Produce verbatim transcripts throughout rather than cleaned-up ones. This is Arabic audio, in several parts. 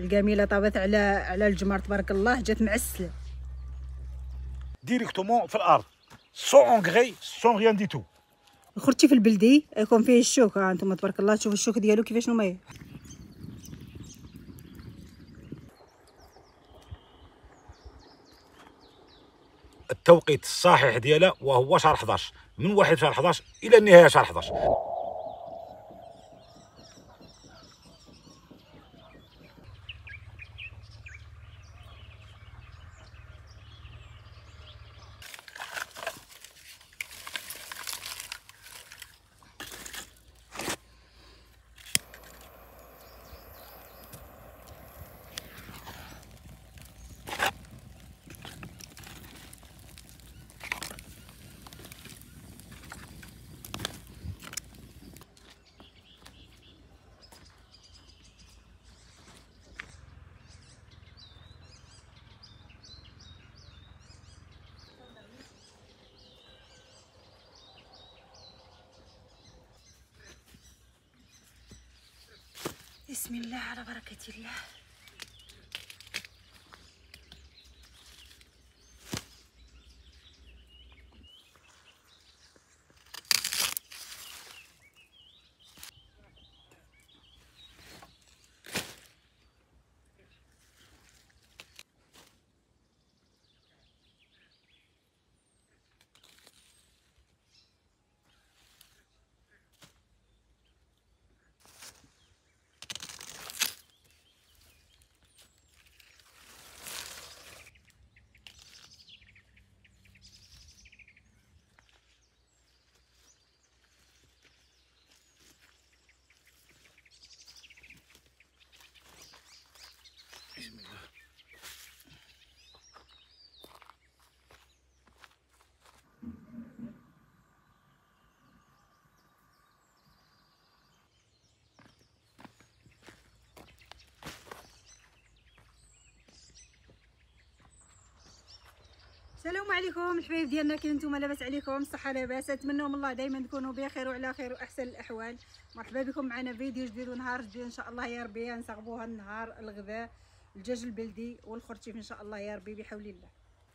الجميله طابت على على الجمر تبارك الله، جات معسله ديريكتومون في الارض سون انغري سون ريان دي تو. خرجتي في البلدي يكون فيه الشوك. ها انتم تبارك الله تشوفوا الشوك ديالو كيفاش نميه. التوقيت الصحيح ديالها وهو شهر حداش، من واحد شهر حداش الى النهايه شهر حداش. بسم الله على بركه الله. السلام عليكم الحبايب ديالنا، كي نتوما لاباس عليكم؟ الصحه لاباس، نتمنى من الله دائما تكونوا بخير وعلى خير واحسن الاحوال. مرحبا بكم معنا فيديو جديد ونهار جديد ان شاء الله يا ربي. نصاغبوها النهار الغذاء الدجاج البلدي والخرتيف ان شاء الله يا ربي بحول الله.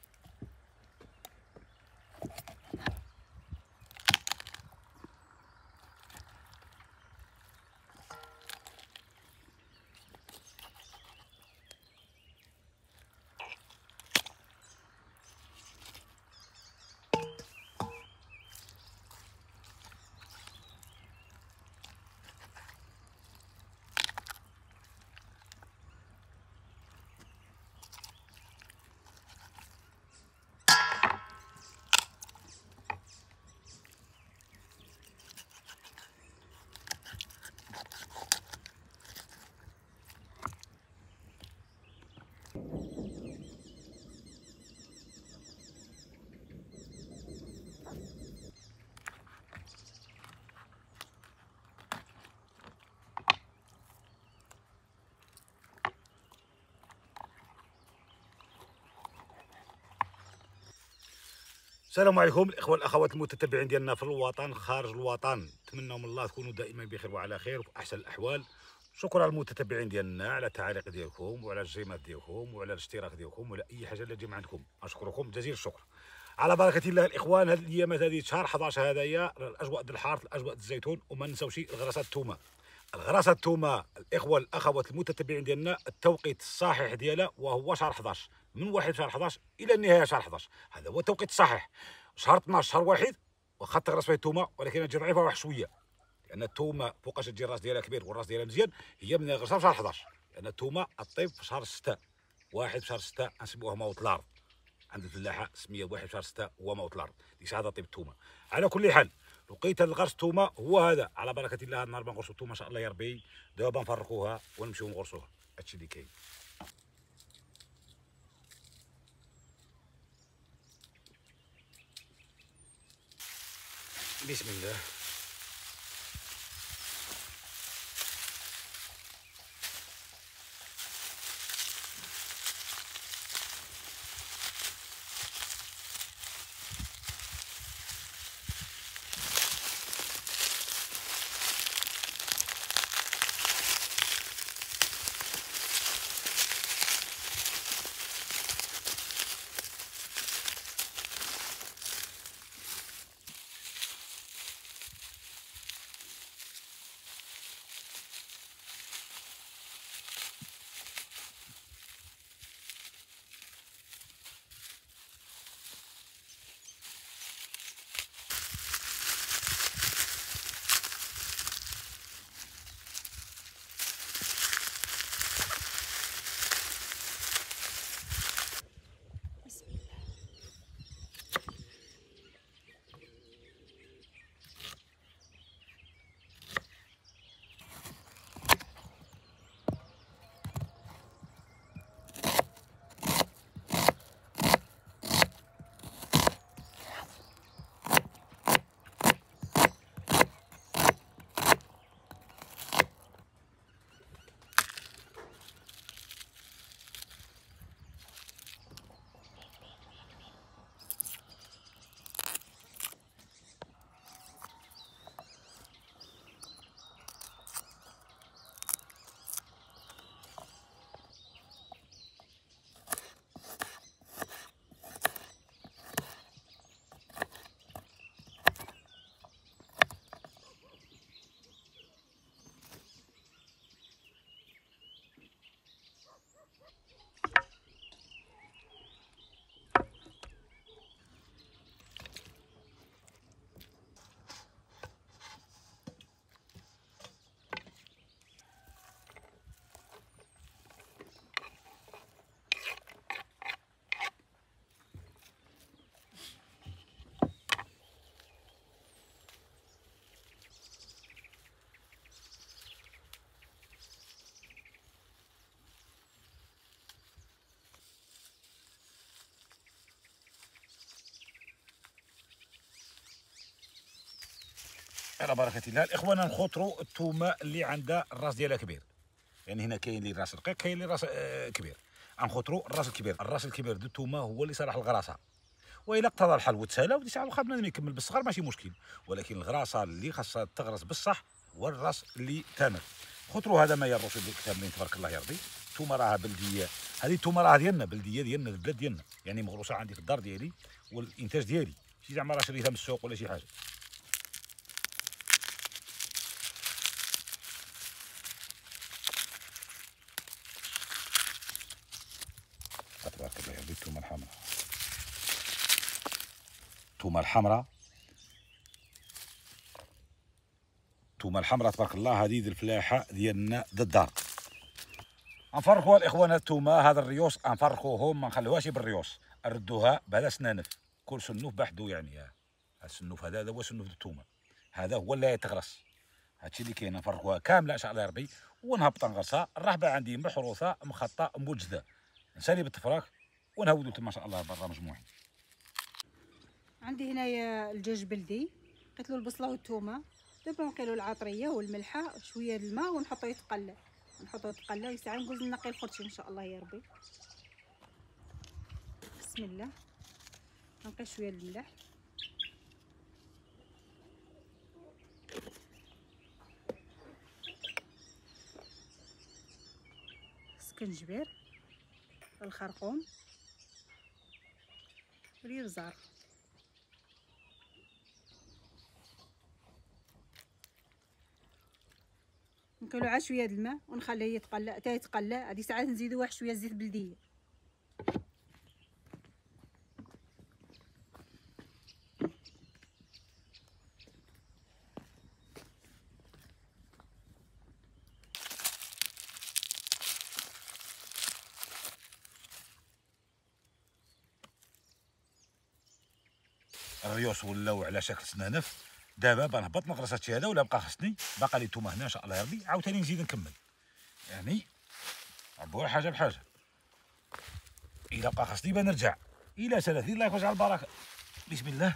السلام عليكم الاخوه والاخوات المتتبعين ديالنا في الوطن خارج الوطن، نتمنى من الله تكونوا دائما بخير وعلى خير وفي احسن الاحوال. شكرا للمتتبعين ديالنا على التعاليق ديالكم وعلى الجيمات ديالكم وعلى الاشتراك ديالكم وعلى اي حاجه اللي تجي عندكم، اشكركم جزيل الشكر. على بركه الله الاخوان، هذه الايامات هذه شهر حداش هذايا الاجواء ديال الحار الاجواء ديال الزيتون، وما نساوش الغراسات الثومه. الغراسه الثومه الاخوه الاخوات المتتبعين ديالنا التوقيت الصحيح ديالها وهو شهر حداش، من واحد شهر حداش الى النهايه شهر حداش، هذا هو التوقيت الصحيح. شهر اثناش شهر واحد واخا تغرس فيه الثومه، ولكن تجي ضعيفه واحد شويه، لان الثومه فوقاش تجي الراس ديالها كبير والراس ديالها مزيان، هي من غرسها في شهر حداش، لان الثومه الطيب في شهر ستة، واحد في شهر ستة نسموها موت الارض، عند الفلاحه سميه واحد في شهر ستة هو موت الارض، ديك هذا طيب الثومه. على كل حال لقيت الغرس الثومه هو هذا، على بركه الله. النهار بنغرسوا الثومه ان شاء الله يا ربي، دابا نفرقوها ونمشيو نغرسوها، هادشي اللي كاين. بسم الله. على بركه الله. الاخوان نخوطروا الثومه اللي عندها الراس ديالها كبير، يعني هنا كاين اللي راس رقيق كاين اللي راس آه كبير. غنخوطروا الراس الكبير. الراس الكبير ديال الثومه هو اللي صالح الغراسه، والا اقتضى الحال وتسالى ودي ساعه واخا بنادم يكمل بالصغر ماشي مشكل، ولكن الغراسه اللي خاصها تغرس بالصح هو الراس اللي تامر. خطروا هذا ما يروش كاملين تبارك الله يا ربي. الثومه راها بلديه، هذه الثومه راه ديالنا بلديه ديالنا البلاد ديالنا، يعني مغروسه عندي في الدار ديالي والانتاج ديالي، شي زعما راه شريتها من السوق ولا شي حاجه. تبارك الله يا ربي. الثومه الحمراء، الثومه الحمراء، الثومه الحمراء تبارك الله. هذه الفلاحه ديالنا د الدار. غنفرقوها الاخوان. هاد الثومه هذا الريوس غنفرقوهم، ما نخليوهاش بالريوس، نردوها بهذا سنانف، كل سنوف بحدو يعني. هذا السنوف هذا هذا هو سنوف الثومه، هذا هو اللي يتغرس. هادشي اللي كاين. نفرقوها كامله ان شاء الله يا ربي ونهبط نغرسها. الرحبه عندي محروثه مخطه موجده، نسالي بالتفراك ونهودو تما ان شاء الله برا مجموعين. عندي هنايا الدجاج بلدي، قلت له البصله والثومه، دابا نقيلو العطريه والملحه شويه الماء ونحطو يتقلى، نحطو يتقلى وساعه نقول نقي الخرشي ان شاء الله يا ربي. بسم الله. نقي شويه الملح، سكنجبير، الخرقوم، الابزار. نقيلو عا شويه د الماء ونخليه يتقلى حتى يتقلى. هذه ساعات نزيدو واحد شويه زيت بلديه. الريوس ولاو على شكل سنانف. دابا بنهبط نغرس هادشي هذا، ولا بقى خصني باقا لي الثومه هنا ان شاء الله يا ربي عاوتاني نزيد نكمل، يعني عبوا حاجه بحاجه. الا بقى خصني بنرجع الى ثلاثين. الله يكون على البركه. بسم الله.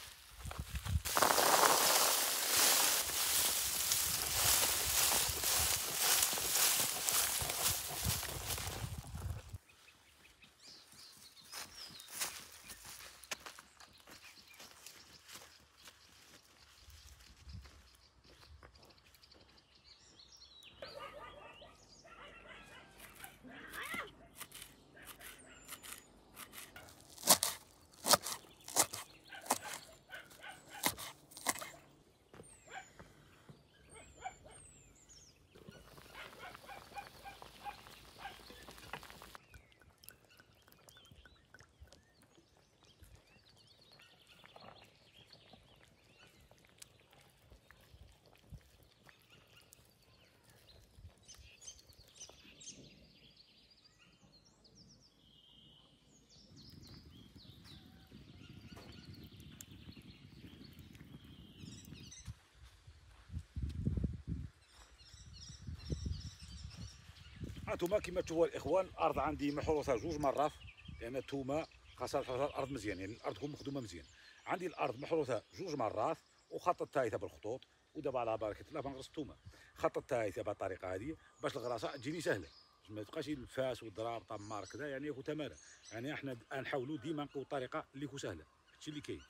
هانتوما كما تشوفوا الاخوان، الارض عندي محروسه جوج مرات، لان الثومه خاصها تحرث الارض مزيان، يعني الارض تكون مخدومه مزيان. عندي الارض محروسه جوج مرات وخططت هايته بالخطوط، ودابا على بركه الله بنغرس الثومه. خططت هايته بهالطريقه هذه باش الغراسه تجيني سهله، باش ما تبقاش الفاس والضراب طمار كذا، يعني يكون تماره. يعني احنا نحاولوا ديما نلقاو الطريقه اللي تكون سهله، هادشي اللي كاين.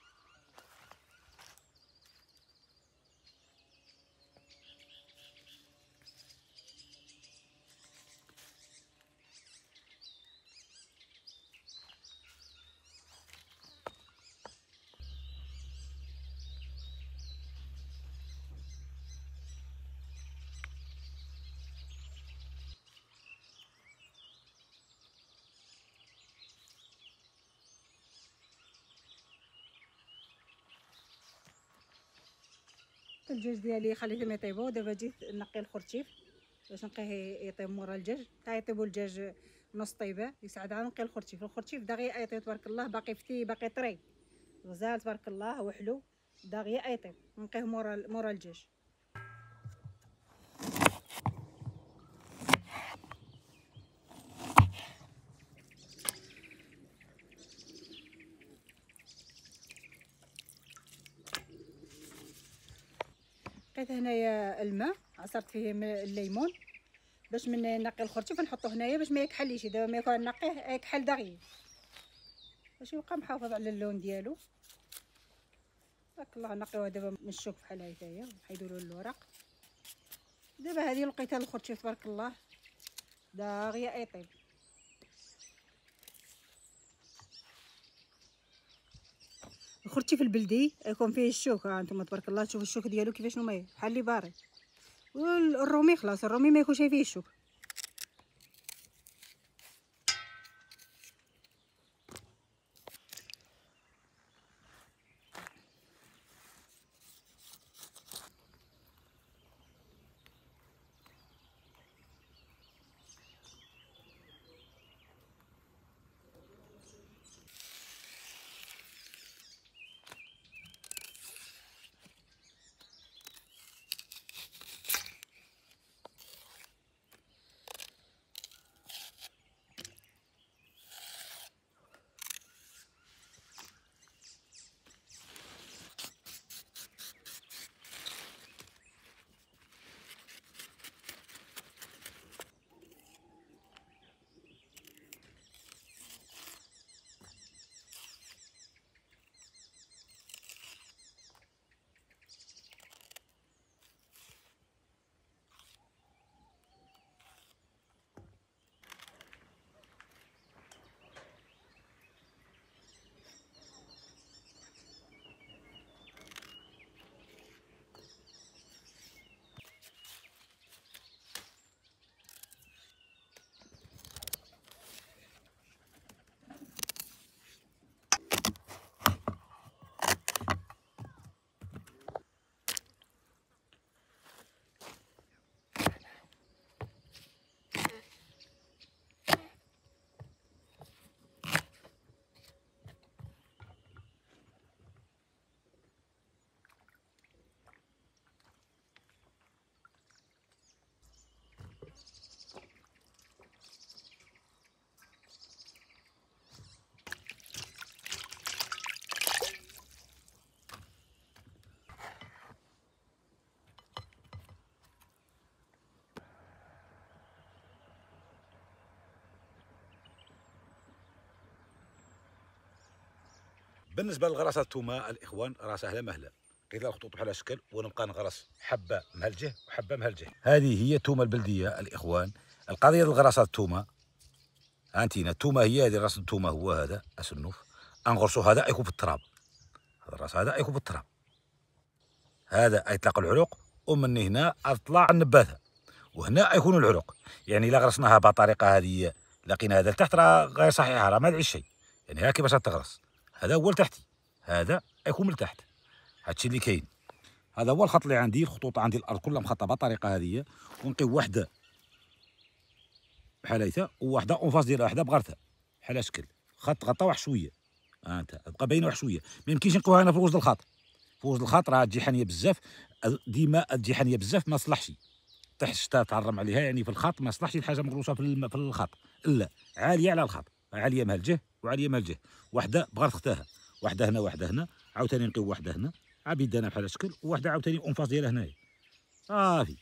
الدجاج ديالي خليتهم يطيبوا. دابا جيت نقي الخرتيف باش نقيه يطيب مورا الدجاج، حتى يطيبوا الدجاج نص طيبه. يسعد عا نقي الخرتيف. الخرتيف داغيا يطيب تبارك الله، باقي فتي باقي طري غزال تبارك الله وحلو، داغيا يطيب. نقيه مورا مورا الدجاج. نقيت هنايا الماء، عصرت فيه الليمون باش من نقي الخرتيف نحطو هنايا باش ما يكحليش. دابا ما يكون نقيه يكحل دغيا باش يبقى محافظ على اللون ديالو. بارك الله. نقيوه دابا من الشوك بحال هكايا نحيدو له الورق. دابا هذه لقيتها الخرتيف تبارك الله داغيا يطيب. الخرتيف البلدي يكون فيه الشوك، ها انتم تبارك الله تشوفوا الشوك ديالو كيفاش نميه بحال اللي بارد. والرومي خلاص الرومي ما يكونش فيه الشوك. بالنسبه لغراسه الثومه الاخوان راه سهله مهله. قيد الخطوط بحال هالشكل ونبقى نغرس حبه مهلجه وحبه مهلجه. هذه هي الثومه البلديه الاخوان. القضيه ديال غراسه الثومه هانتينا الثومه هي هذه. راس الثومه هو هذا السنوف انغرسو. هذا يكون في التراب. هذا الراس هذا يكون في التراب. هذا يطلق العروق ومن هنا اطلع النباته وهنا يكون العروق. يعني الا غرسناها بطريقه هذه لقينا هذا لتحت راه غير صحيحه راه ما دعي شيء. يعني ها كيفاش تغرس. هذا هو لتحتي هذا يكون من التحت. هادشي اللي كاين. هذا هو الخط اللي عندي. الخطوط عندي الارض كلها مخططه بطريقه هذه ونقيو وحده بحال هيتا وواحده اونفاس ديالها وحده بغرتها بحال هالشكل. خط غطا واحد شويه. ها انت تبقى باينه واحد شويه. ما يمكنش نقيوها هنا في وسط الخط. في وسط الخط راه تجي حانيه بزاف. ديما تجي حانيه بزاف ما صلحش. تحت الشتا تعرم عليها. يعني في الخط ما صلحش الحاجه مغروسه في, الم... في الخط. لا عاليه على الخط. عاليه مهلجه وعاليه مهلجه. وحده بغرت اختها. وحده هنا وحده هنا. عاوتاني نقيو وحده هنا عبيد انا بحال هالشكل وواحده عاوتاني اونفاس ديالها هنايا صافي.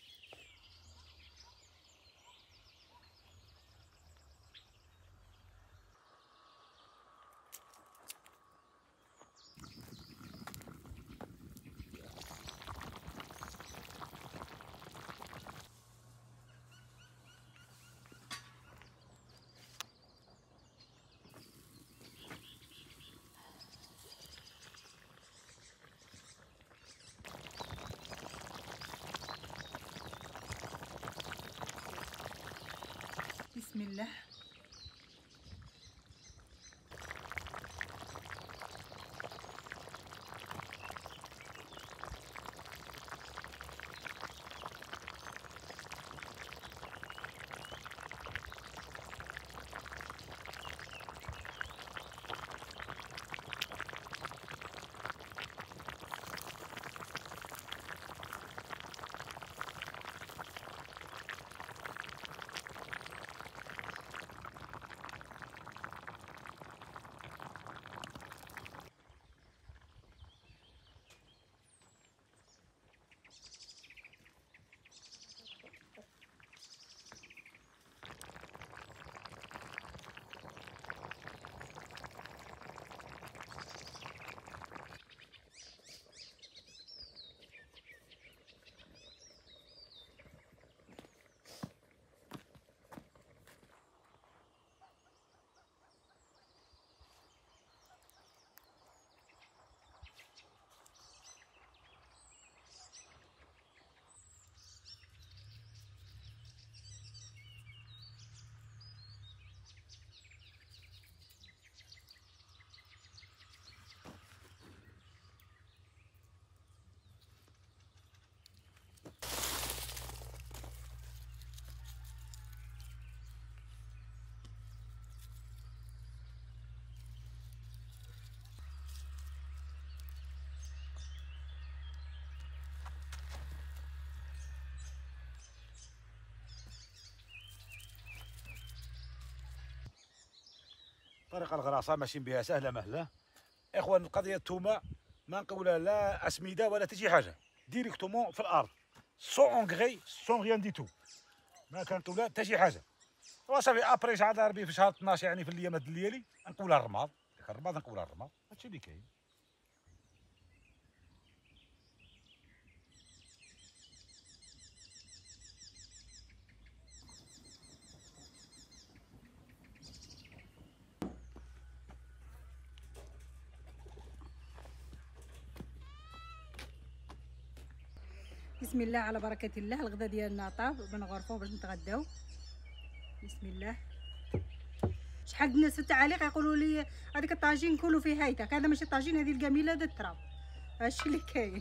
طريقه الغراصه ماشيين بها سهله مهله. اخوان القضيه الثومه ما نقولها لا اسمده ولا تجي حاجه، ديريكتومون في الارض سون اونغري سون ريان دي تو، ما كانت ولا تجي حاجه. وصافي ابري شعر ربي في شهر اثناش يعني في الايام هاد الليالي نقولها الرماد، ديك الرماد نقولها الرماد، هادشي اللي كاين. بسم الله على بركه الله. الغدا ديالنا طاب بنغرفوه باش نتغداو. بسم الله. شحال الناس في التعاليق يقولوا لي هذيك الطاجين كلوا فيه هايتك، هذا ماشي طاجين، هذه الجميله هذا التراب، هادشي اللي كاين.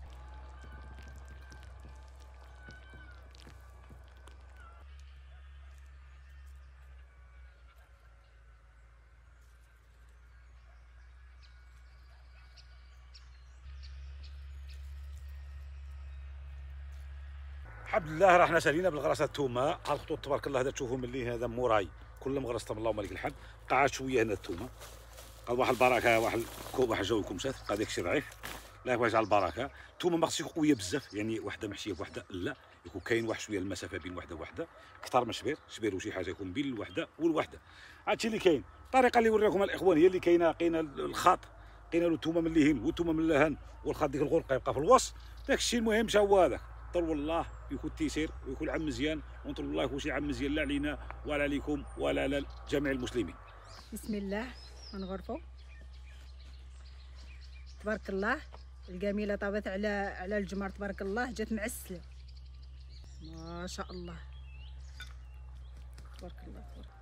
الحمد لله راحنا سالينا بالغراسه الثومه. هاد الخطوط تبارك الله هذا تشوفوا ملي هذا موراي كل مغرستهم اللهم لك الحمد. قعد شويه هنا الثومه قال واحد البركه، واحد الكوب واحد جوكم مشات قال داك الشيء ضعيف. الله يبارك على البركه. الثومه ما خصش يكون قويه بزاف، يعني وحده محشيه بوحده لا، يكون كاين واحد شويه المسافه بين وحده وحده، اكثر من شبير شبير وشي حاجه يكون بين الوحده والوحده. هادشي اللي كاين. الطريقه اللي وريكم الاخوان هي اللي كاينه، كاينه الخاط، كاينه الثومه من اللهين والثومه من اللهن، والخاط ديك الغرقه يبقى في الوسط. داك الشيء المهم مشى هو هذاك. طلبوا الله يكون التيسير ويكون العام مزيان، ونطلبوا الله يكون شي عام مزيان لا علينا ولا عليكم ولا على جميع المسلمين. بسم الله غنغرفو. تبارك الله الجميله طابت على على الجمر، تبارك الله جات معسله ما شاء الله. تبارك الله تبارك الله.